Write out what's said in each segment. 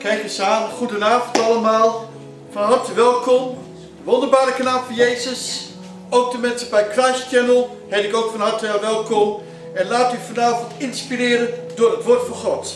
Kijk eens aan, goedenavond allemaal. Van harte welkom. Wonderbare kanaal van Jezus. Ook de mensen bij Christ Channel heet ik ook van harte welkom. En laat u vanavond inspireren door het woord van God.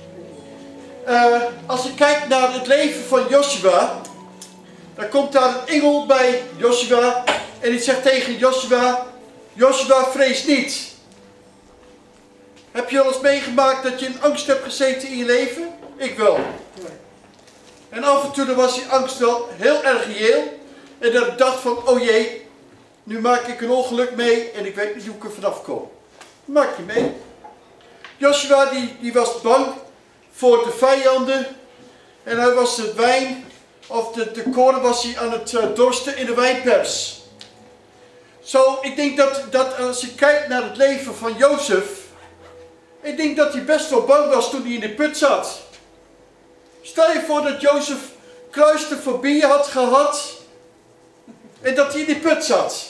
Als je kijkt naar het leven van Joshua, dan komt daar een engel bij Joshua en die zegt tegen Joshua: Joshua, vrees niet. Heb je al eens meegemaakt dat je in angst hebt gezeten in je leven? Ik wel. En af en toe was die angst wel heel erg reëel. En dat ik dacht van, oh jee, nu maak ik een ongeluk mee en ik weet niet hoe ik er vanaf kom. Maak je mee. Joshua die was bang voor de vijanden. En hij was de wijn, of de koren was hij aan het dorsten in de wijnpers. Zo, ik denk dat als je kijkt naar het leven van Jozef, ik denk dat hij best wel bang was toen hij in de put zat. Stel je voor dat Jozef claustrofobie had gehad en dat hij in die put zat.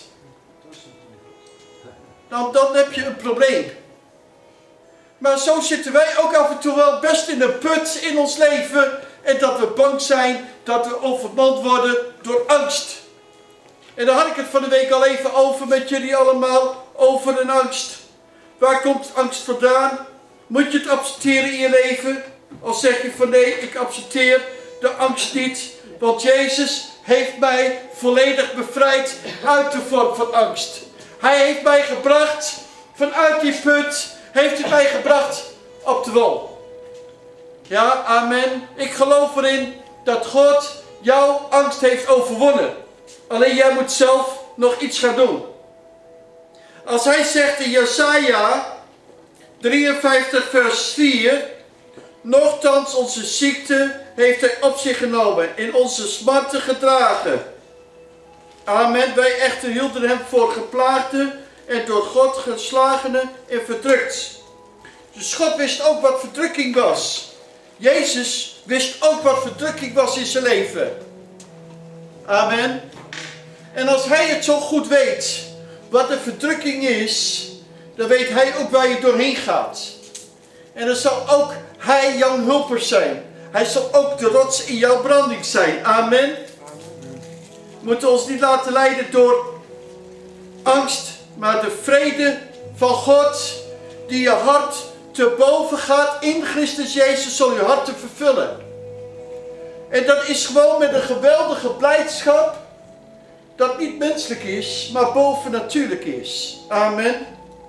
Dan heb je een probleem. Maar zo zitten wij ook af en toe wel best in een put in ons leven en dat we bang zijn, dat we overmand worden door angst. En daar had ik het van de week al even over met jullie allemaal, over een angst. Waar komt angst vandaan? Moet je het accepteren in je leven? Of zeg je van nee, ik accepteer de angst niet. Want Jezus heeft mij volledig bevrijd uit de vorm van angst. Hij heeft mij gebracht, vanuit die put, heeft hij mij gebracht op de wal. Ja, amen. Ik geloof erin dat God jouw angst heeft overwonnen. Alleen jij moet zelf nog iets gaan doen. Als hij zegt in Jesaja 53 vers 4... Nochtans onze ziekte heeft hij op zich genomen, in onze smarten gedragen. Amen. Wij echter hielden hem voor geplaagde en door God geslagene en verdrukt. Dus God wist ook wat verdrukking was. Jezus wist ook wat verdrukking was in zijn leven. Amen. En als hij het zo goed weet, wat de verdrukking is, dan weet hij ook waar je doorheen gaat. En dan zal ook hij jouw hulper zijn. Hij zal ook de rots in jouw branding zijn. Amen. We moeten ons niet laten leiden door angst, maar de vrede van God die je hart te boven gaat in Christus Jezus zal je hart te vervullen. En dat is gewoon met een geweldige blijdschap dat niet menselijk is, maar bovennatuurlijk is. Amen.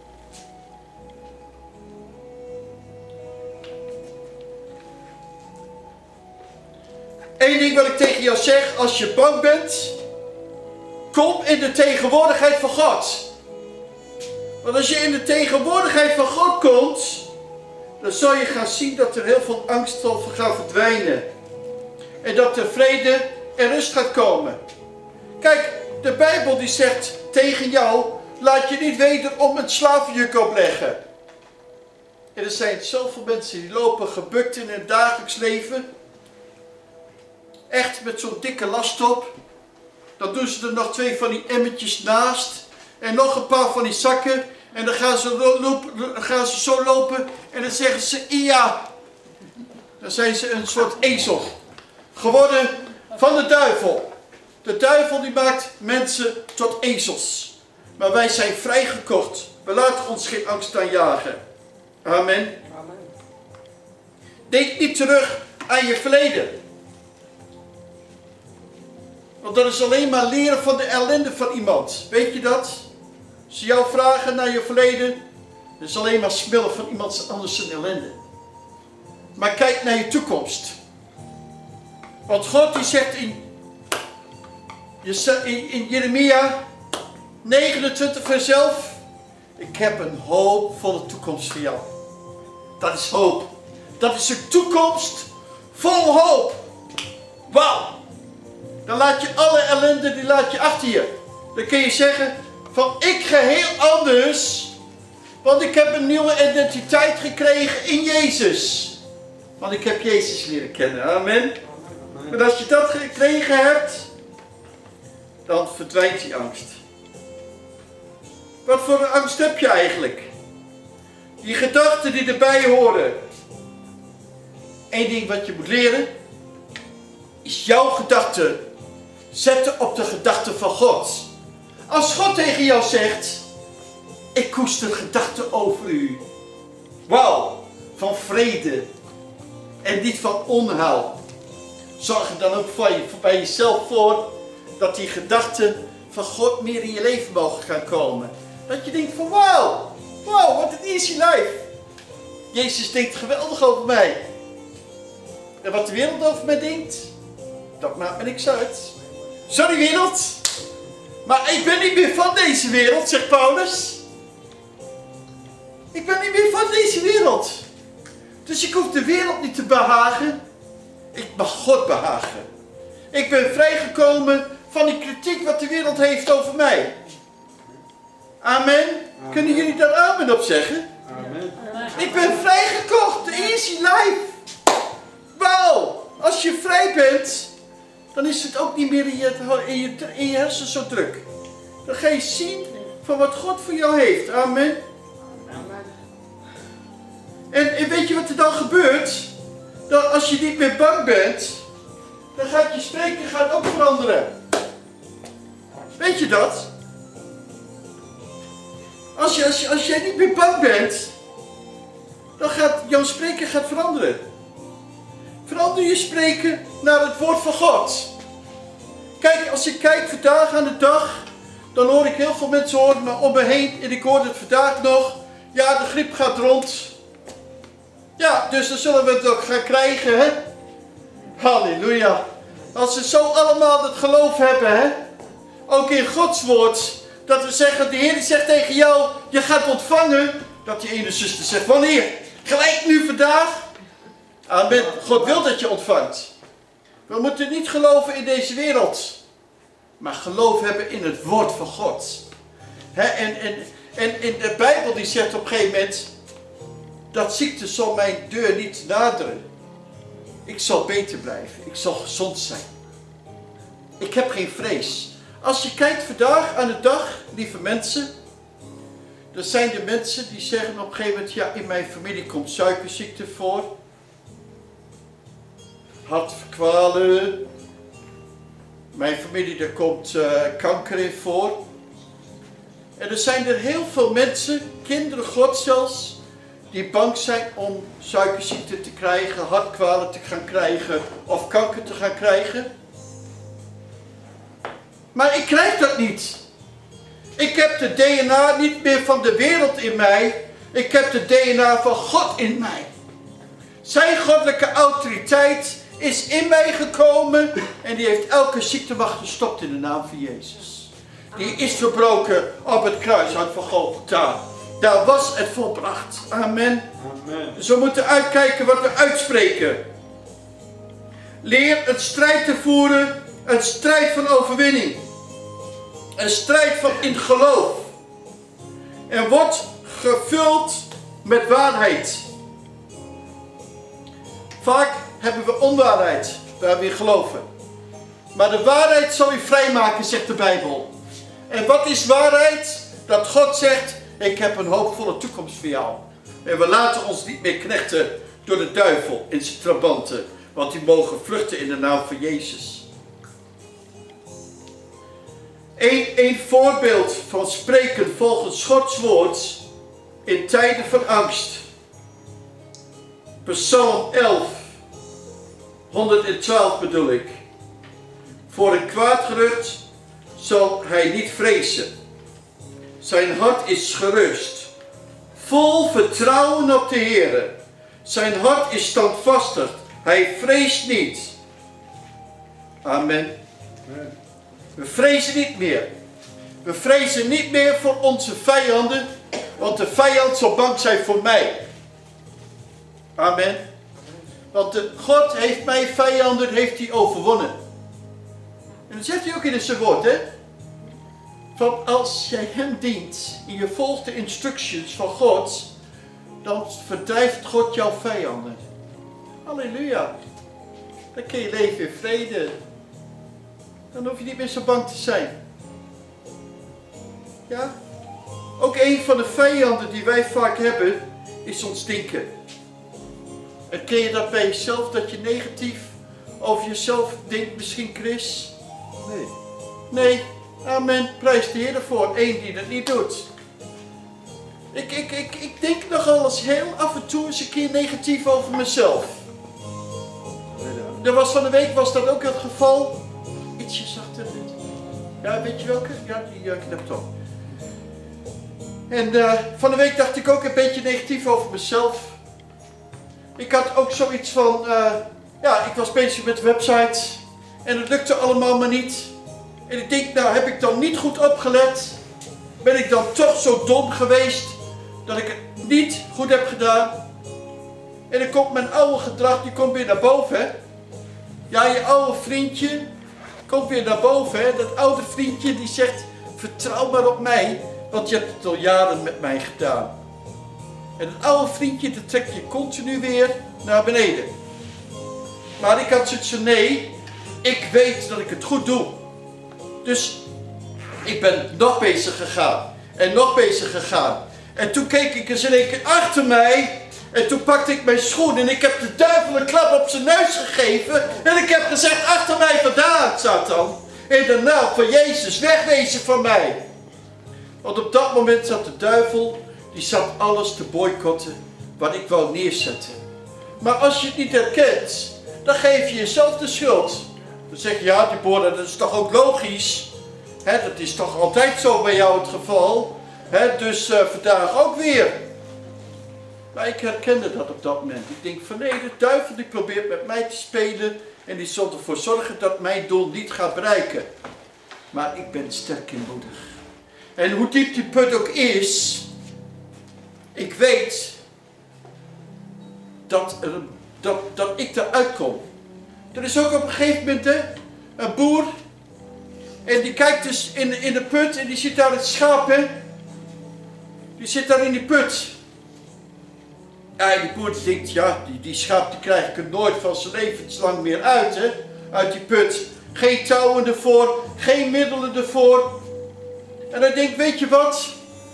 Eén ding wat ik tegen jou zeg, als je bang bent, kom in de tegenwoordigheid van God. Want als je in de tegenwoordigheid van God komt, dan zal je gaan zien dat er heel veel angst zal gaan verdwijnen. En dat er vrede en rust gaat komen. Kijk, de Bijbel die zegt tegen jou, laat je niet wederom een slavenjuk opleggen. En er zijn zoveel mensen die lopen gebukt in hun dagelijks leven. Echt met zo'n dikke last op. Dan doen ze er nog 2 van die emmertjes naast. En nog een paar van die zakken. En dan gaan ze zo lopen. En dan zeggen ze ja. Dan zijn ze een soort ezel. Geworden van de duivel. De duivel die maakt mensen tot ezels. Maar wij zijn vrijgekocht. We laten ons geen angst aanjagen. Amen. Denk niet terug aan je verleden. Want dat is alleen maar leren van de ellende van iemand. Weet je dat? Als ze jou vragen naar je verleden, dat is alleen maar smillen van iemand anders zijn ellende. Maar kijk naar je toekomst. Want God die zegt in Jeremia 29 vers 11, ik heb een hoopvolle toekomst voor jou. Dat is hoop. Dat is een toekomst vol hoop. Wauw. Dan laat je alle ellende, die laat je achter je. Dan kun je zeggen van ik ga heel anders. Want ik heb een nieuwe identiteit gekregen in Jezus. Want ik heb Jezus leren kennen. Amen. En als je dat gekregen hebt, dan verdwijnt die angst. Wat voor een angst heb je eigenlijk? Die gedachten die erbij horen. Eén ding wat je moet leren, is jouw gedachten zetten op de gedachten van God. Als God tegen jou zegt, ik koester gedachten over u. Wauw, van vrede en niet van onheil. Zorg er dan ook bij jezelf voor dat die gedachten van God meer in je leven mogen gaan komen. Dat je denkt van wauw, wat een easy life. Jezus denkt geweldig over mij. En wat de wereld over mij denkt, dat maakt me niks uit. Sorry wereld, maar ik ben niet meer van deze wereld, zegt Paulus. Ik ben niet meer van deze wereld. Dus ik hoef de wereld niet te behagen. Ik mag God behagen. Ik ben vrijgekomen van die kritiek wat de wereld heeft over mij. Amen. Amen. Kunnen jullie daar amen op zeggen? Amen. Ik ben vrijgekocht. Easy life. Wauw. Als je vrij bent, dan is het ook niet meer in je hersenen zo druk. Dan ga je zien van wat God voor jou heeft. Amen. En weet je wat er dan gebeurt? Dat als je niet meer bang bent, dan gaat je spreken ook veranderen. Weet je dat? Als jij niet meer bang bent, dan gaat jouw spreken veranderen. Verander je spreken naar het woord van God. Kijk, als ik kijk vandaag aan de dag, dan hoor ik heel veel mensen horen om me heen. En ik hoorde het vandaag nog. Ja, de griep gaat rond. Ja, dus dan zullen we het ook gaan krijgen, hè? Halleluja. Als we zo allemaal het geloof hebben, hè? Ook in Gods woord. Dat we zeggen, de Heer zegt tegen jou, je gaat ontvangen. Dat die ene zuster zegt, wanneer? Gelijk nu vandaag. Amen. God wil dat je ontvangt. We moeten niet geloven in deze wereld. Maar geloof hebben in het woord van God. En in de Bijbel die zegt op een gegeven moment, dat ziekte zal mijn deur niet naderen. Ik zal beter blijven. Ik zal gezond zijn. Ik heb geen vrees. Als je kijkt vandaag aan de dag, lieve mensen. Er zijn de mensen die zeggen op een gegeven moment, ja, in mijn familie komt suikerziekte voor. Hartkwalen. Mijn familie, daar komt kanker in voor. En er zijn er heel veel mensen, kinderen God zelfs, die bang zijn om suikerziekte te krijgen, hartkwalen te gaan krijgen of kanker te gaan krijgen. Maar ik krijg dat niet. Ik heb de DNA niet meer van de wereld in mij. Ik heb de DNA van God in mij. Zijn goddelijke autoriteit is in mij gekomen en die heeft elke ziektemacht gestopt in de naam van Jezus. Die is verbroken op het kruishout van Golgotha. Daar was het volbracht. Amen. Amen. Dus we moeten uitkijken wat we uitspreken. Leer een strijd te voeren. Een strijd van overwinning. Een strijd van in geloof. En word gevuld met waarheid. Vaak hebben we onwaarheid waar we in geloven. Maar de waarheid zal u vrijmaken, zegt de Bijbel. En wat is waarheid? Dat God zegt, ik heb een hoopvolle toekomst voor jou. En we laten ons niet meer knechten door de duivel in zijn trabanten. Want die mogen vluchten in de naam van Jezus. Een voorbeeld van spreken volgens Gods woord in tijden van angst. Psalm 11, 112 bedoel ik. Voor een kwaad gerucht zal hij niet vrezen. Zijn hart is gerust. Vol vertrouwen op de Heer. Zijn hart is standvastig. Hij vreest niet. Amen. We vrezen niet meer. We vrezen niet meer voor onze vijanden. Want de vijand zal bang zijn voor mij. Amen. Want God heeft mijn vijanden, heeft hij overwonnen. En dat zegt hij ook in zijn woord, hè. Van als jij hem dient en je volgt de instructies van God, dan verdrijft God jouw vijanden. Halleluja. Dan kun je leven in vrede. Dan hoef je niet meer zo bang te zijn. Ja? Ook een van de vijanden die wij vaak hebben, is ons denken. Ken je dat bij jezelf, dat je negatief over jezelf denkt misschien, Chris? Nee. Nee, amen, prijs de Heer ervoor. Eén die dat niet doet. Ik denk nogal eens heel af en toe eens een keer negatief over mezelf. Er was van de week was dat ook het geval. Ietsje zachter dit. Ja, weet je welke? Ja, die knapt op. En van de week dacht ik ook een beetje negatief over mezelf. Ik had ook zoiets van, ja, ik was bezig met websites en het lukte allemaal maar niet. En ik denk, nou heb ik dan niet goed opgelet? Ben ik dan toch zo dom geweest dat ik het niet goed heb gedaan? En dan komt mijn oude gedrag, die komt weer naar boven, hè? Ja, je oude vriendje komt weer naar boven, hè? Dat oude vriendje die zegt, vertrouw maar op mij, want je hebt het al jaren met mij gedaan. En het oude vriendje, dat trekt je continu weer naar beneden. Maar ik had zoiets van, nee, ik weet dat ik het goed doe. Dus ik ben nog bezig gegaan. En nog bezig gegaan. En toen keek ik eens in één keer achter mij. En toen pakte ik mijn schoen en ik heb de duivel een klap op zijn neus gegeven. En ik heb gezegd, achter mij vandaan, Satan. In de naam van Jezus, wegwezen van mij. Want op dat moment zat de duivel, die zat alles te boycotten wat ik wou neerzetten. Maar als je het niet herkent, dan geef je jezelf de schuld. Dan zeg je, ja Deborah, dat is toch ook logisch. Dat is toch altijd zo bij jou het geval. Dus vandaag ook weer. Maar ik herkende dat op dat moment. Ik denk van nee, de duivel die probeert met mij te spelen. En die zal ervoor zorgen dat mijn doel niet gaat bereiken. Maar ik ben sterk en moedig. En hoe diep die put ook is. Ik weet dat ik eruit kom. Er is ook op een gegeven moment een boer. En die kijkt dus in de put en die ziet daar het schaap, hè. Die zit daar in die put. Ja, en die boer die denkt, ja, die schaap die krijg ik er nooit van zijn levenslang meer uit, hè. Uit die put. Geen touwen ervoor, geen middelen ervoor. En hij denkt, weet je wat?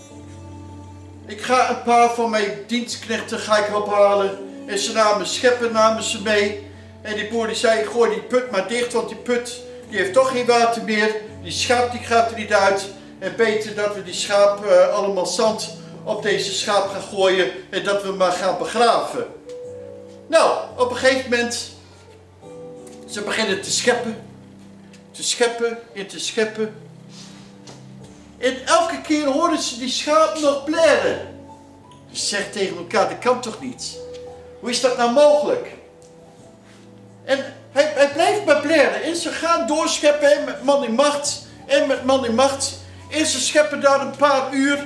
Ik ga een paar van mijn dienstknechten ga ik ophalen. En ze namen ze mee. En die boer die zei, gooi die put maar dicht, want die put die heeft toch geen water meer. Die schaap die gaat er niet uit. En beter dat we die schaap allemaal zand op deze schaap gaan gooien en dat we hem maar gaan begraven. Nou, op een gegeven moment, ze beginnen te scheppen. Te scheppen en te scheppen. En elke keer horen ze die schaap nog blaren. Ze zeggen tegen elkaar, dat kan toch niet? Hoe is dat nou mogelijk? En hij blijft maar blaren. En ze gaan doorscheppen en met man in macht. En met man in macht. En ze scheppen daar een paar uur.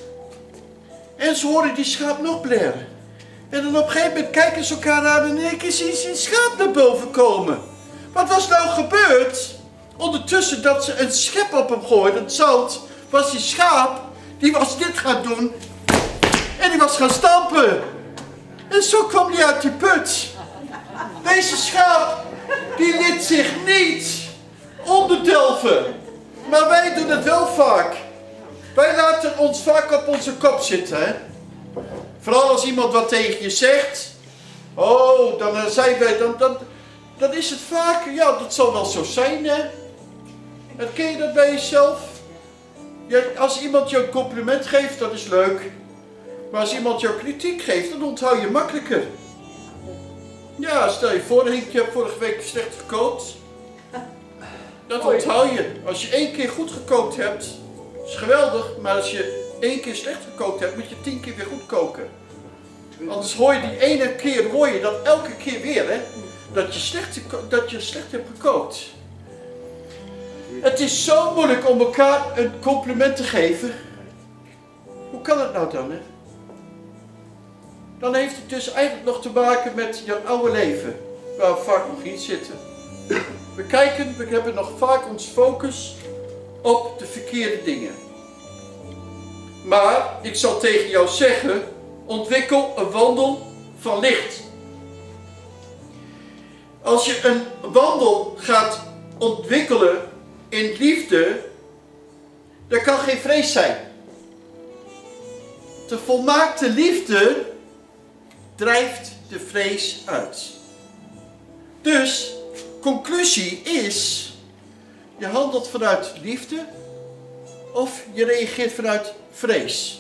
En ze horen die schaap nog blaren. En dan op een gegeven moment kijken ze elkaar aan en in één keer zien ze een schaap naar boven komen. Wat was nou gebeurd? Ondertussen dat ze een schep op hem gooiden, het zand, was die schaap, die was dit gaan doen. En die was gaan stampen. En zo kwam hij uit die put. Deze schaap, die liet zich niet onderdelven. Maar wij doen het wel vaak. Wij laten ons vaak op onze kop zitten. Hè? Vooral als iemand wat tegen je zegt. Oh, dan zijn wij, dan is het vaak, ja, dat zal wel zo zijn. Hè? En ken je dat bij jezelf? Ja, als iemand je een compliment geeft, dat is leuk. Maar als iemand jou kritiek geeft, dan onthoud je makkelijker. Ja, stel je voor, Henk, je hebt vorige week slecht gekookt. Dat onthoud je. Als je 1 keer goed gekookt hebt, is geweldig. Maar als je 1 keer slecht gekookt hebt, moet je 10 keer weer goed koken. Anders hoor je die ene keer, hoor je dat elke keer weer, hè. Dat je slecht hebt gekookt. Het is zo moeilijk om elkaar een compliment te geven. Hoe kan het nou dan, hè? Dan heeft het dus eigenlijk nog te maken met je oude leven, waar we vaak nog in zitten. We hebben nog vaak ons focus op de verkeerde dingen. Maar ik zal tegen jou zeggen, ontwikkel een wandel van licht. Als je een wandel gaat ontwikkelen in liefde, dan kan geen vrees zijn. De volmaakte liefde drijft de vrees uit. Dus, conclusie is, je handelt vanuit liefde of je reageert vanuit vrees.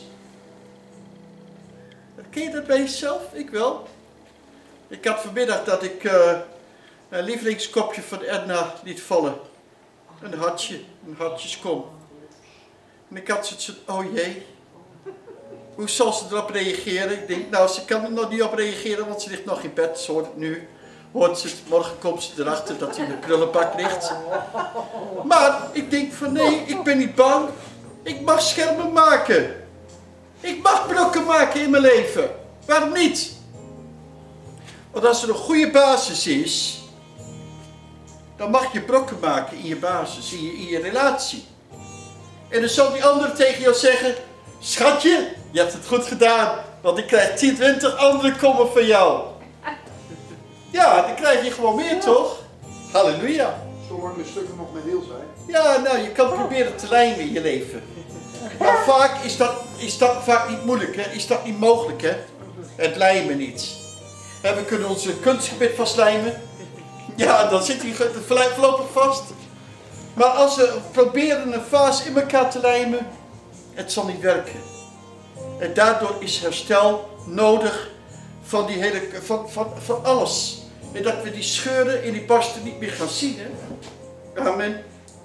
Ken je dat bij jezelf? Ik wel. Ik had vanmiddag dat ik een lievelingskopje van Edna liet vallen. Een hartjeskom. En ik had zoiets van, oh jee. Hoe zal ze erop reageren? Ik denk, nou, ze kan er nog niet op reageren, want ze ligt nog in bed. Ze hoort het nu. Hoort ze het, morgen komt ze erachter dat hij in de prullenbak ligt. Maar ik denk van, nee, ik ben niet bang. Ik mag schermen maken. Ik mag brokken maken in mijn leven. Waarom niet? Want als er een goede basis is, dan mag je brokken maken in je basis, in je relatie. En dan zal die andere tegen jou zeggen, schatje, je hebt het goed gedaan, want ik krijg 10, 20 andere komen van jou. Ja, dan krijg je gewoon meer, toch? Halleluja. Zolang de stukken nog met heel zijn. Ja, nou, je kan proberen te lijmen in je leven. Maar vaak is dat vaak niet moeilijk, hè? Is dat niet mogelijk, hè? Het lijmen niet. We kunnen onze kunstgebit vastlijmen. Ja, dan zit hij voorlopig vast. Maar als we proberen een vaas in elkaar te lijmen, het zal niet werken. En daardoor is herstel nodig van, die hele, van alles. En dat we die scheuren en die barsten niet meer gaan zien, hè? Amen.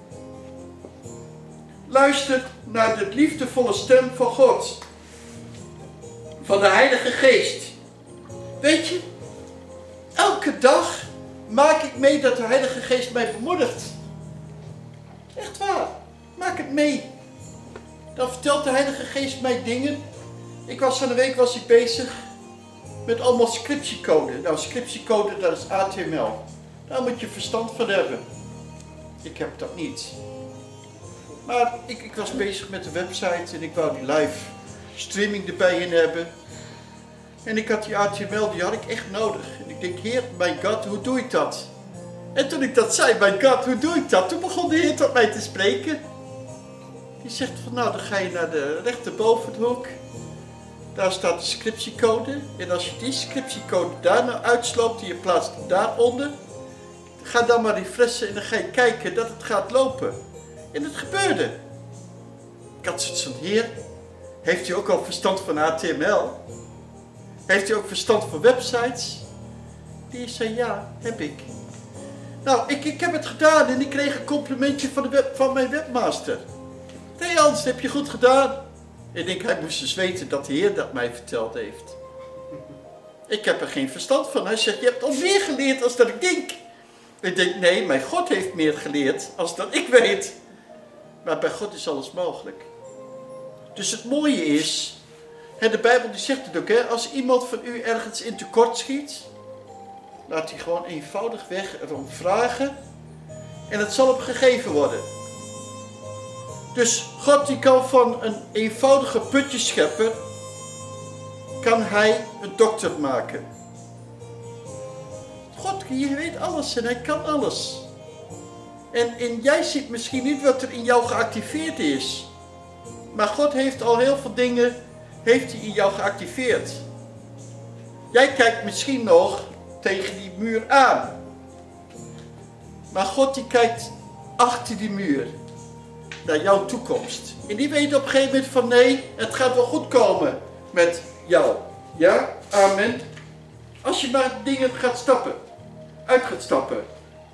Luister naar de liefdevolle stem van God. Van de Heilige Geest. Weet je, elke dag maak ik mee dat de Heilige Geest mij bemoedigt. Echt waar. Maak het mee. Dan vertelt de Heilige Geest mij dingen. Van de week was ik bezig met allemaal scriptiecode. Nou, scriptiecode, dat is HTML. Daar moet je verstand van hebben. Ik heb dat niet. Maar ik was bezig met de website en ik wou die live streaming erbij in hebben. En ik had die HTML, die had ik echt nodig. En ik denk, Heer, mijn God, hoe doe ik dat? En toen ik dat zei, mijn God, hoe doe ik dat? Toen begon de Heer tot mij te spreken. Die zegt van, nou, dan ga je naar de rechterbovenhoek. Daar staat de scriptiecode. En als je die scriptiecode daar nou uitsloopt en je plaatst hem daaronder, ga dan maar refreshen en dan ga je kijken dat het gaat lopen. En het gebeurde. Ik had zoiets van, Heer, heeft u ook al verstand van HTML? Heeft u ook verstand van websites? Die zei, ja, heb ik. Nou, ik heb het gedaan en ik kreeg een complimentje van mijn webmaster. Nee Hans, heb je goed gedaan. Ik denk, hij moest dus weten dat de Heer dat mij verteld heeft. Ik heb er geen verstand van. Hij zegt, je hebt al meer geleerd als dat ik denk. Ik denk, nee, mijn God heeft meer geleerd als dat ik weet. Maar bij God is alles mogelijk. Dus het mooie is, de Bijbel die zegt het ook, hè, als iemand van u ergens in tekort schiet, laat hij gewoon eenvoudigweg erom vragen en het zal hem gegeven worden. Dus God die kan van een eenvoudige putjeschepper, kan hij een dokter maken. God, je weet alles en hij kan alles. En jij ziet misschien niet wat er in jou geactiveerd is. Maar God heeft al heel veel dingen heeft hij in jou geactiveerd. Jij kijkt misschien nog tegen die muur aan. Maar God die kijkt achter die muur. Naar jouw toekomst. En die weet op een gegeven moment van nee, het gaat wel goed komen met jou. Ja? Amen. Als je maar dingen uit gaat stappen.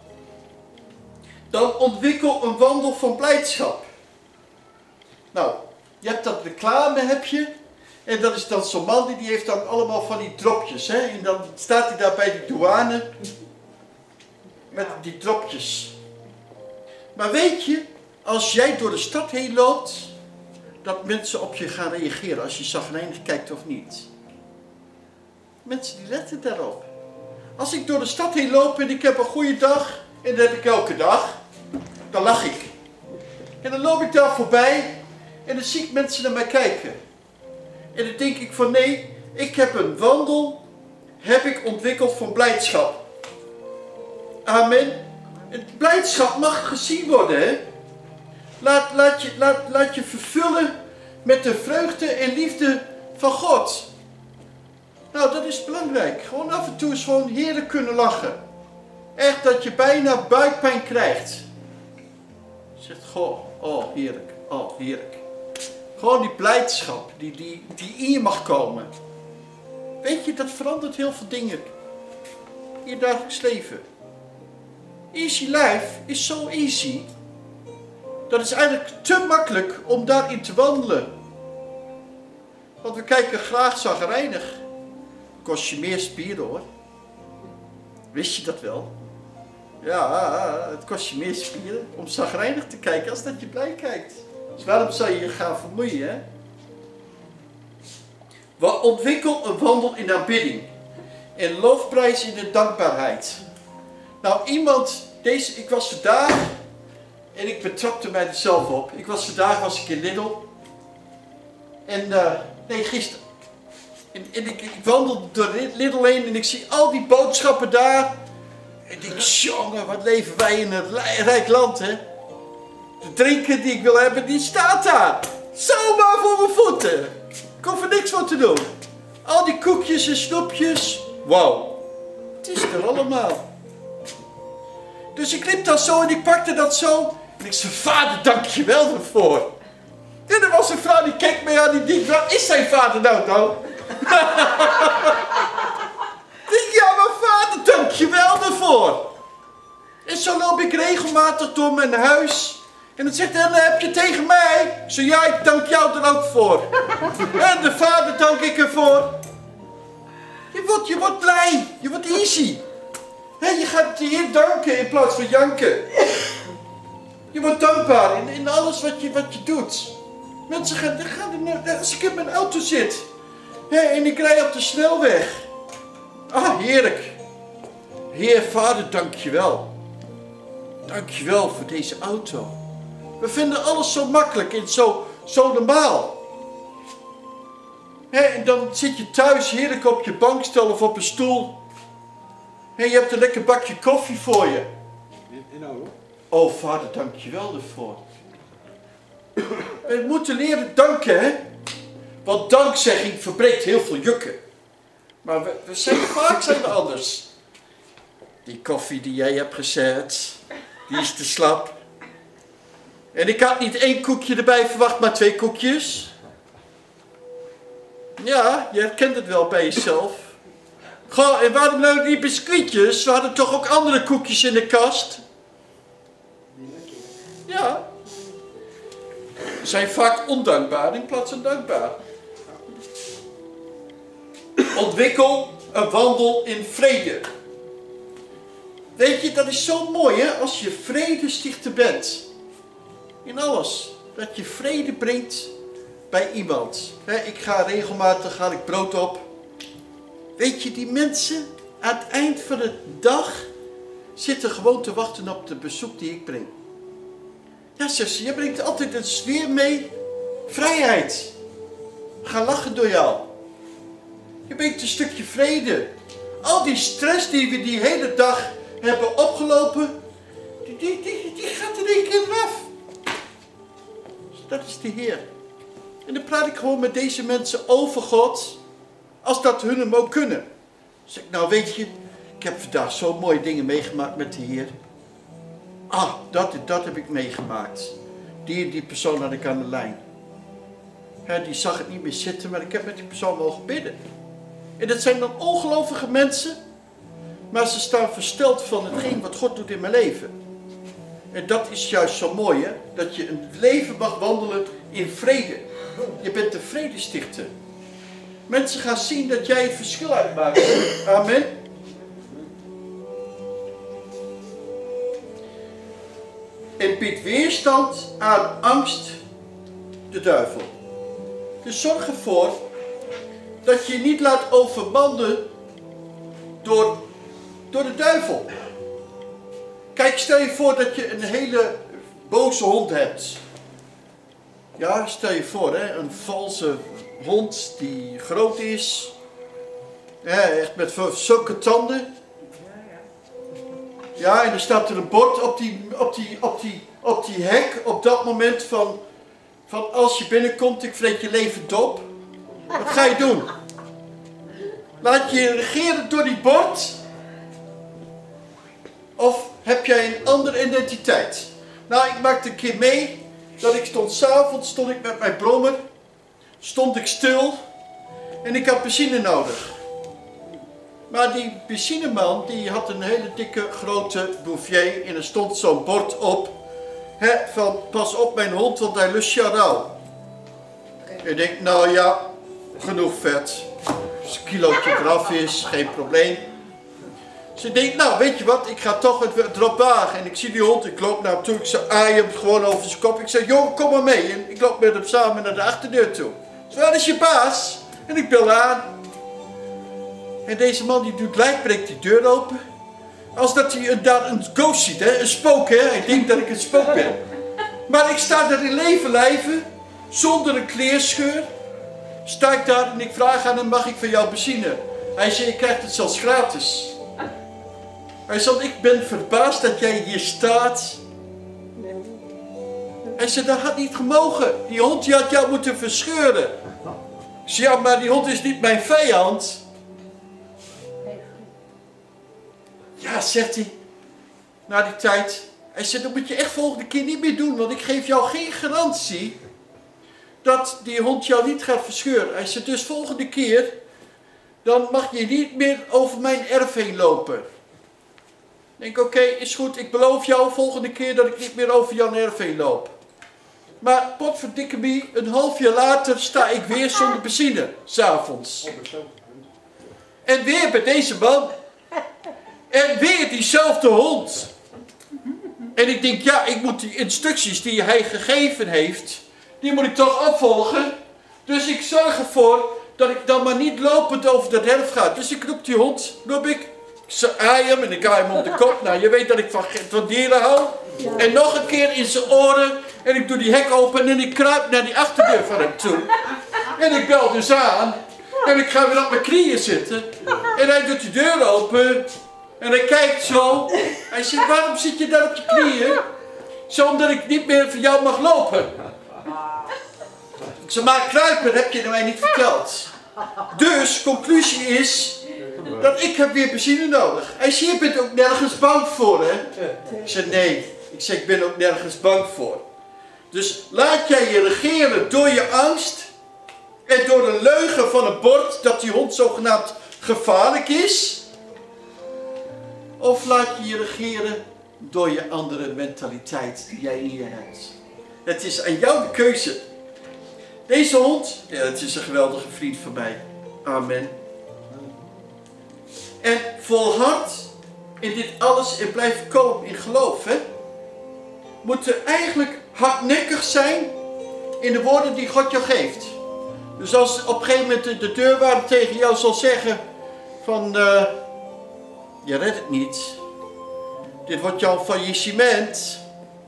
Dan ontwikkel een wandel van blijdschap. Nou, je hebt dat reclame, heb je. En dat is dan zo'n man die heeft dan allemaal van die dropjes. Hè? En dan staat hij daar bij de douane. Met die dropjes. Maar weet je, als jij door de stad heen loopt, dat mensen op je gaan reageren als je chagrijnig kijkt of niet. Mensen die letten daarop. Als ik door de stad heen loop en ik heb een goede dag, en dat heb ik elke dag, dan lach ik. En dan loop ik daar voorbij en dan zie ik mensen naar mij kijken. En dan denk ik van nee, ik heb een wandel, heb ik ontwikkeld van blijdschap. Amen. Het blijdschap mag gezien worden, hè. Laat je vervullen met de vreugde en liefde van God. Nou, dat is belangrijk. Gewoon af en toe eens gewoon heerlijk kunnen lachen. Echt dat je bijna buikpijn krijgt. Je zegt, goh, oh heerlijk, oh heerlijk. Gewoon die blijdschap die in je mag komen. Weet je, dat verandert heel veel dingen in je dagelijks leven. Easy life is zo easy. Dat is eigenlijk te makkelijk om daarin te wandelen. Want we kijken graag chagrijnig. Kost je meer spieren hoor. Wist je dat wel? Ja, het kost je meer spieren om chagrijnig te kijken als dat je blij kijkt. Dus waarom zou je je gaan vermoeien, hè? Ontwikkel een wandel in aanbidding. En lofprijs in de dankbaarheid. Nou, ik was vandaag, en ik betrapte mij er zelf op. Was ik in Lidl. En, gisteren. En ik wandelde door Lidl heen en ik zie al die boodschappen daar. En ik denk, jongen, wat leven wij in een rijk land, hè. De drinken die ik wil hebben, die staat daar. Zomaar voor mijn voeten. Ik hoef er niks voor te doen. Al die koekjes en snoepjes. Wauw. Het is er allemaal. Dus ik liep dat zo en ik pakte dat zo. En ik zei, vader, dank je wel ervoor. En er was een vrouw die keek mij aan, die dacht, waar is zijn vader nou dan? Ik denk, ja, maar vader, dank je wel ervoor. En zo loop ik regelmatig door mijn huis. En dan zegt hij, en heb je tegen mij? Ik zeg, ja, ik dank jou er ook voor. En de vader dank ik ervoor. Je wordt blij, je wordt easy. Je gaat hier danken in plaats van janken. Je wordt dankbaar in alles wat je doet. Mensen gaan als ik in mijn auto zit en ik rij op de snelweg. Ah, heerlijk. Heer, vader, dank je wel. Dank je wel voor deze auto. We vinden alles zo makkelijk en zo normaal. En dan zit je thuis heerlijk op je bankstel of op een stoel. Je hebt een lekker bakje koffie voor je. En nou hoor. Oh vader, dank je wel ervoor. We moeten leren danken, hè. Want dankzegging verbreekt heel veel jukken. Maar vaak zijn we anders. Die koffie die jij hebt gezet, die is te slap. En ik had niet 1 koekje erbij verwacht, maar 2 koekjes. Ja, je herkent het wel bij jezelf. Goh, en waarom nou die biscuitjes? We hadden toch ook andere koekjes in de kast? Ja. We zijn vaak ondankbaar in plaats van dankbaar. Ontwikkel een wandel in vrede. Weet je, dat is zo mooi, hè? Als je vredestichter bent. In alles. Dat je vrede brengt bij iemand. Ik ga regelmatig brood op. Weet je, die mensen aan het eind van de dag zitten gewoon te wachten op de bezoek die ik breng. Ja, zusje, je brengt altijd een sfeer mee. Vrijheid. We gaan lachen door jou. Je brengt een stukje vrede. Al die stress die we die hele dag hebben opgelopen, die gaat in 1 keer af. Dat is de Heer. En dan praat ik gewoon met deze mensen over God, als dat hun hem ook kunnen. Dan zeg ik, nou weet je, ik heb vandaag zo mooie dingen meegemaakt met de Heer. Ah, dat heb ik meegemaakt. Die persoon had ik aan de lijn. Die zag het niet meer zitten, maar ik heb met die persoon mogen bidden. En dat zijn dan ongelovige mensen, maar ze staan versteld van hetgeen wat God doet in mijn leven. En dat is juist zo mooi, hè? Dat je een leven mag wandelen in vrede. Je bent de vredestichter. Mensen gaan zien dat jij het verschil uitmaakt. Amen. En biedt weerstand aan angst, de duivel. Dus zorg ervoor dat je je niet laat overmannen door de duivel. Kijk, stel je voor dat je een hele boze hond hebt. Ja, stel je voor, hè, een valse hond die groot is. Echt met zulke tanden. Ja, en er staat er een bord op die hek op dat moment van als je binnenkomt, ik vreet je levend op. Wat ga je doen? Laat je regeren door die bord? Of heb jij een andere identiteit? Nou, ik maakte een keer mee dat ik s'avonds stond ik met mijn brommer, stond ik stil en ik had benzine nodig. Maar die benzineman die had een hele dikke grote bouvier en er stond zo'n bord op van pas op mijn hond want hij lust rauw. Ik denk nou ja, genoeg vet. Als een kilootje eraf is, geen probleem. Dus ik denk nou weet je wat, ik ga toch het erop wagen. En ik zie die hond, ik loop naar hem toe, ik aai hem gewoon over zijn kop. Ik zeg joh kom maar mee en ik loop met hem samen naar de achterdeur toe. Zo waar is je baas? En ik bel aan. En deze man die doet gelijk, breekt die deur open. Als dat hij daar een ghost ziet, hè? Een spook, hè? Hij denkt dat ik een spook ben. Maar ik sta daar in leven lijven, zonder een kleerscheur. Sta ik daar en ik vraag aan hem, mag ik van jou benzine? Hij zei, je krijgt het zelfs gratis. Hij zei, ik ben verbaasd dat jij hier staat. Hij zei, dat had niet gemogen. Die hond die had jou moeten verscheuren. Ik zei, ja, maar die hond is niet mijn vijand. Ja, zegt hij, na die tijd. Hij zei, dat moet je echt volgende keer niet meer doen, want ik geef jou geen garantie dat die hond jou niet gaat verscheuren. Hij zei, dus volgende keer, dan mag je niet meer over mijn erf heen lopen. Ik denk, oké, is goed, ik beloof jou volgende keer dat ik niet meer over jouw erf heen loop. Maar potverdikke me, een half jaar later sta ik weer zonder benzine, 's avonds. En weer bij deze man. En weer diezelfde hond. En ik denk, ja, ik moet die instructies die hij gegeven heeft, die moet ik toch opvolgen. Dus ik zorg ervoor dat ik dan maar niet lopend over dat erf ga. Dus ik roep die hond, ik aai hem en ik aai hem op de kop. Nou, je weet dat ik van dieren hou. Ja. En nog een keer in zijn oren. En ik doe die hek open en ik kruip naar die achterdeur van hem toe. En ik bel dus aan. En ik ga weer op mijn knieën zitten. En hij doet die deur open. En hij kijkt zo. Hij zegt, waarom zit je daar op je knieën? Zo, omdat ik niet meer voor jou mag lopen. Ik zeg, maar kruipen heb je mij niet verteld. Dus, conclusie is, dat ik heb weer benzine nodig. Hij zegt, je bent ook nergens bang voor, hè? Ik zeg, nee. Ik zeg, ik ben ook nergens bang voor. Dus laat jij je regeren door je angst en door een leugen van een bord dat die hond zogenaamd gevaarlijk is. Of laat je je regeren door je andere mentaliteit die jij in je hebt. Het is aan jou de keuze. Deze hond, ja, het is een geweldige vriend van mij. Amen. En volhard in dit alles en blijf komen in geloof. Hè? Moeten eigenlijk hardnekkig zijn in de woorden die God jou geeft. Dus als op een gegeven moment de deurwaarder tegen jou zal zeggen van je redt het niet. Dit wordt jouw faillissement.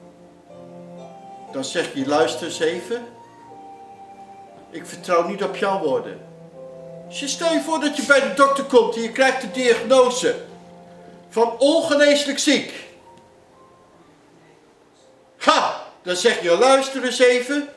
Dan zeg je, luister eens even. Ik vertrouw niet op jouw woorden. Dus je stel je voor dat je bij de dokter komt en je krijgt de diagnose van ongeneeslijk ziek. Ha! Dan zeg je, luister eens even.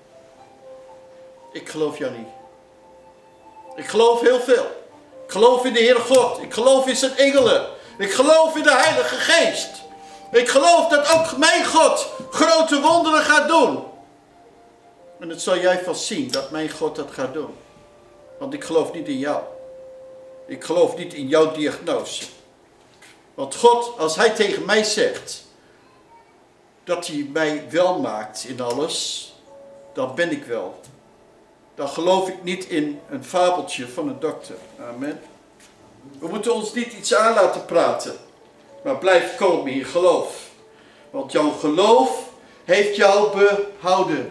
Ik geloof jou niet. Ik geloof heel veel. Ik geloof in de Heere God. Ik geloof in zijn engelen. Ik geloof in de Heilige Geest. Ik geloof dat ook mijn God grote wonderen gaat doen. En dat zal jij vast zien, dat mijn God dat gaat doen. Want ik geloof niet in jou. Ik geloof niet in jouw diagnose. Want God, als hij tegen mij zegt dat hij mij wel maakt in alles, dan ben ik wel. Dan geloof ik niet in een fabeltje van een dokter. Amen. We moeten ons niet iets aan laten praten. Maar blijf komen in geloof. Want jouw geloof heeft jou behouden.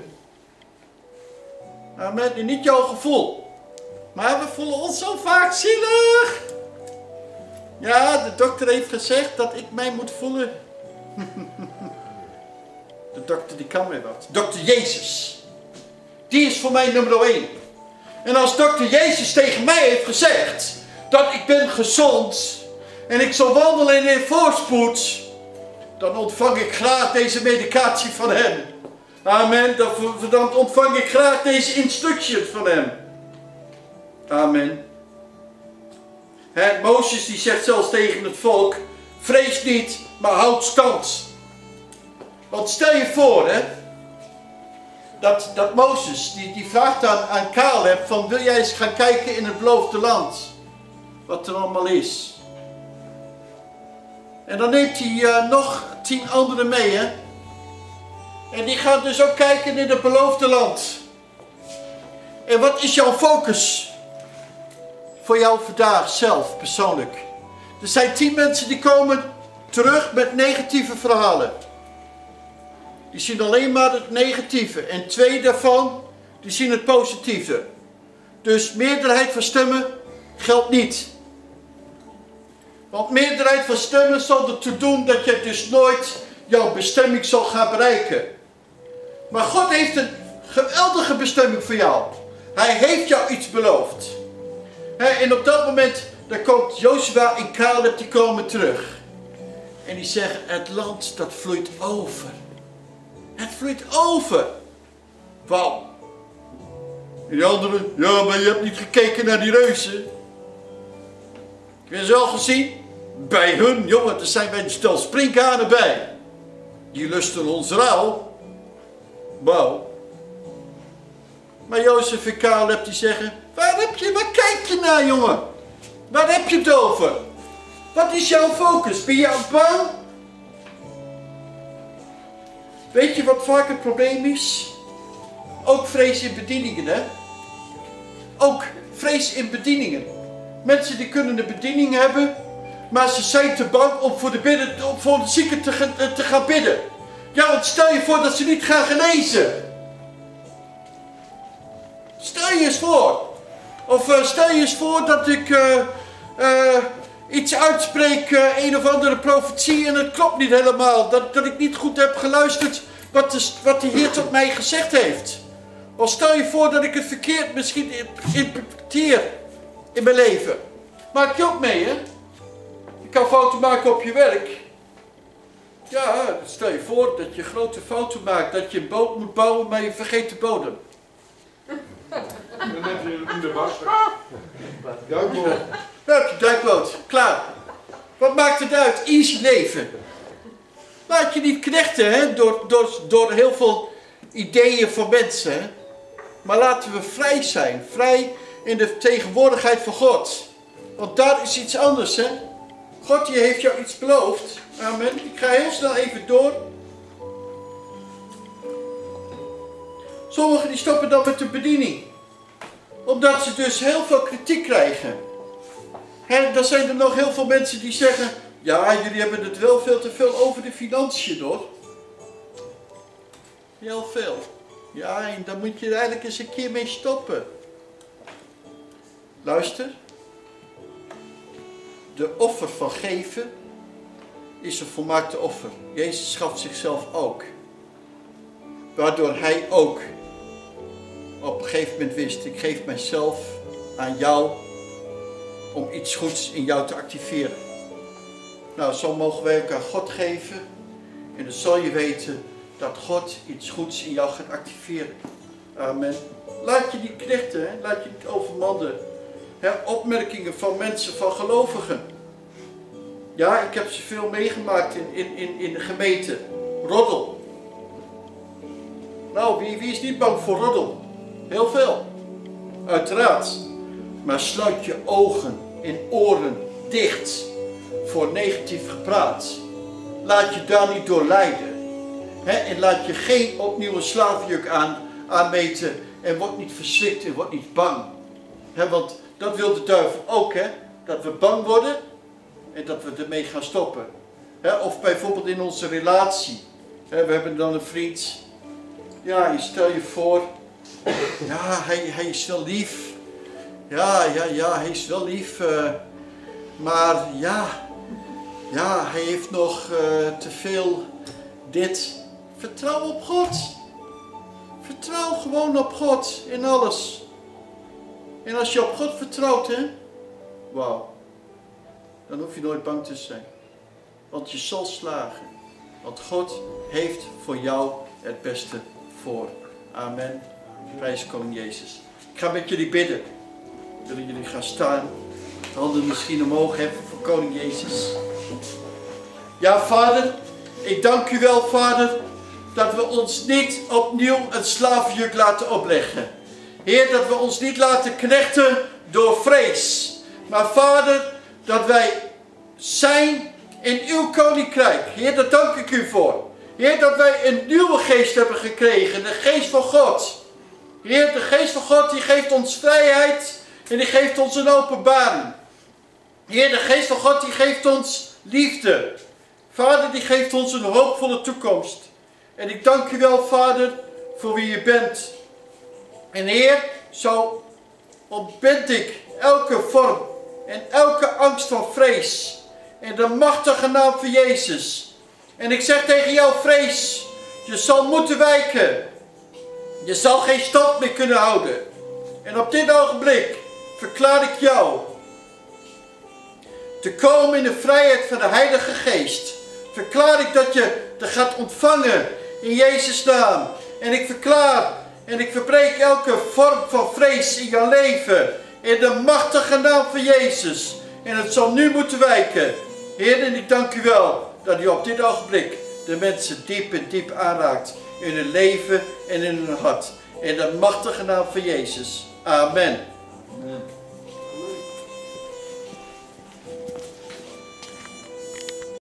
Amen. En niet jouw gevoel. Maar we voelen ons zo vaak zielig. Ja, de dokter heeft gezegd dat ik mij moet voelen. De dokter die kan mij wat. Dokter Jezus. Die is voor mij nummer 1. En als dokter Jezus tegen mij heeft gezegd dat ik ben gezond en ik zal wandelen in voorspoed, dan ontvang ik graag deze medicatie van hem. Amen. Dan ontvang ik graag deze instructies van hem. Amen. Mozes die zegt zelfs tegen het volk, vrees niet, maar houd stand. Want stel je voor, dat Mozes, die vraagt aan Caleb van, wil jij eens gaan kijken in het beloofde land? Wat er allemaal is. En dan neemt hij nog 10 anderen mee, En die gaan dus ook kijken in het beloofde land. En wat is jouw focus? Voor jou vandaag zelf, persoonlijk. Er zijn 10 mensen die komen terug met negatieve verhalen. Die zien alleen maar het negatieve. En 2 daarvan, die zien het positieve. Dus meerderheid van stemmen geldt niet. Want meerderheid van stemmen zal ertoe doen dat je dus nooit jouw bestemming zal gaan bereiken. Maar God heeft een geweldige bestemming voor jou. Hij heeft jou iets beloofd. En op dat moment, dan komt Jozua en Caleb, die komen terug. En die zeggen, het land dat vloeit over. Het vloeit over. Wauw. En die anderen, ja, maar je hebt niet gekeken naar die reuzen. Heb je ze al gezien? Bij hun, jongen, er zijn bij een stel sprinkhanen bij. Die lusten ons rauw. Wauw. Maar Jozef en Caleb die zeggen, waar kijk je naar, jongen? Waar heb je het over? Wat is jouw focus? Ben je bang? Weet je wat vaak het probleem is? Ook vrees in bedieningen, Ook vrees in bedieningen. Mensen die kunnen een bediening hebben, maar ze zijn te bang om voor de zieken te gaan bidden. Ja, want stel je voor dat ze niet gaan genezen. Stel je eens voor. Of stel je eens voor dat ik iets uitspreek, een of andere profetie en het klopt niet helemaal. Dat ik niet goed heb geluisterd wat de Heer tot mij gezegd heeft. Of stel je voor dat ik het verkeerd misschien interpreteer in mijn leven. Maak je ook mee, Je kan fouten maken op je werk. Ja, stel je voor dat je grote fouten maakt. Dat je een boot moet bouwen, maar je vergeet de bodem. Dan heb je in de was. Duikboot. Dan heb je duikboot. Klaar. Wat maakt het uit? Easy leven. Laat je niet knechten, door heel veel ideeën van mensen. Maar laten we vrij zijn. Vrij in de tegenwoordigheid van God. Want daar is iets anders, God die heeft jou iets beloofd. Amen. Ik ga heel snel even door. Sommigen die stoppen dan met de bediening. Omdat ze dus heel veel kritiek krijgen. Dan zijn er nog heel veel mensen die zeggen, ja, jullie hebben het wel veel te veel over de financiën, hoor. Heel veel. Ja, en daar moet je eigenlijk eens een keer mee stoppen. Luister. De offer van geven is een volmaakte offer. Jezus gaf zichzelf ook. Waardoor hij ook op een gegeven moment wist, ik geef mijzelf aan jou om iets goeds in jou te activeren. Nou, zo mogen wij ook aan God geven. En dan zal je weten dat God iets goeds in jou gaat activeren. Amen. Laat je niet knechten, laat je niet overmannen. Opmerkingen van mensen, van gelovigen. Ja, ik heb ze veel meegemaakt in de gemeente. Roddel. Nou, wie is niet bang voor roddel? Heel veel. Uiteraard. Maar sluit je ogen en oren dicht voor negatief gepraat. Laat je daar niet door leiden. En laat je geen opnieuw een slavenjuk aanmeten en word niet verschrikt en word niet bang. Want dat wil de duivel ook, dat we bang worden en dat we ermee gaan stoppen. Of bijvoorbeeld in onze relatie. We hebben dan een vriend. Ja, je stel je voor. Ja, hij is wel lief. Ja, hij is wel lief. Maar ja, hij heeft nog te veel dit. Vertrouw op God. Vertrouw gewoon op God in alles. En als je op God vertrouwt, wauw, dan hoef je nooit bang te zijn. Want je zal slagen. Want God heeft voor jou het beste voor. Amen. Prijs Koning Jezus. Ik ga met jullie bidden. Willen jullie gaan staan? handen misschien omhoog heffen voor koning Jezus. Ja, Vader, ik dank u wel, Vader, dat we ons niet opnieuw een slavenjuk laten opleggen. Heer, dat we ons niet laten knechten door vrees. Maar Vader, dat wij zijn in uw koninkrijk. Heer, daar dank ik u voor. Heer, dat wij een nieuwe geest hebben gekregen, de geest van God. Heer, de geest van God die geeft ons vrijheid en die geeft ons een openbaring. Heer, de geest van God die geeft ons liefde. Vader, die geeft ons een hoopvolle toekomst. En ik dank u wel, Vader, voor wie u bent. En Heer, zo ontbind ik elke vorm en elke angst van vrees. In de machtige naam van Jezus. En ik zeg tegen jou, vrees, je zal moeten wijken. Je zal geen stand meer kunnen houden. En op dit ogenblik verklaar ik jou te komen in de vrijheid van de Heilige Geest. Verklaar ik dat je dat gaat ontvangen in Jezus' naam. En ik verklaar en ik verbreek elke vorm van vrees in jouw leven. In de machtige naam van Jezus. En het zal nu moeten wijken. Heer, en ik dank u wel dat u op dit ogenblik de mensen diep en diep aanraakt. In hun leven en in hun hart. In de machtige naam van Jezus. Amen. Amen.